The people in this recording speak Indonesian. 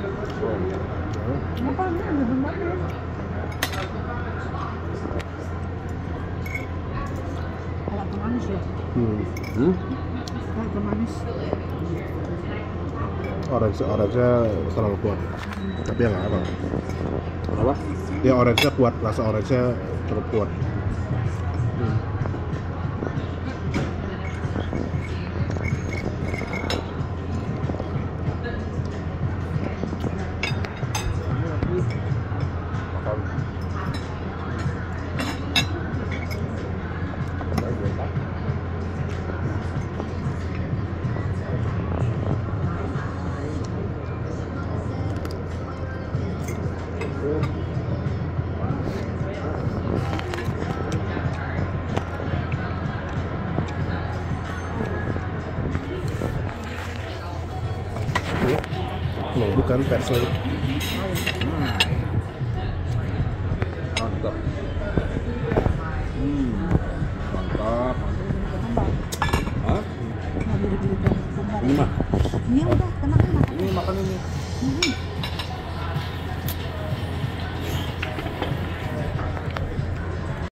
Apa ini ada manis? Agak manis ya. Agak manis. Orange-nya terlalu kuat. Tapi ya nggak apa. Apa? Ya orange-nya kuat, rasa orange-nya cukup kuat. No, bukan persel. Mantap. Mantap. Hah? Ini mah. Ini udah, kena. Ini makan ini.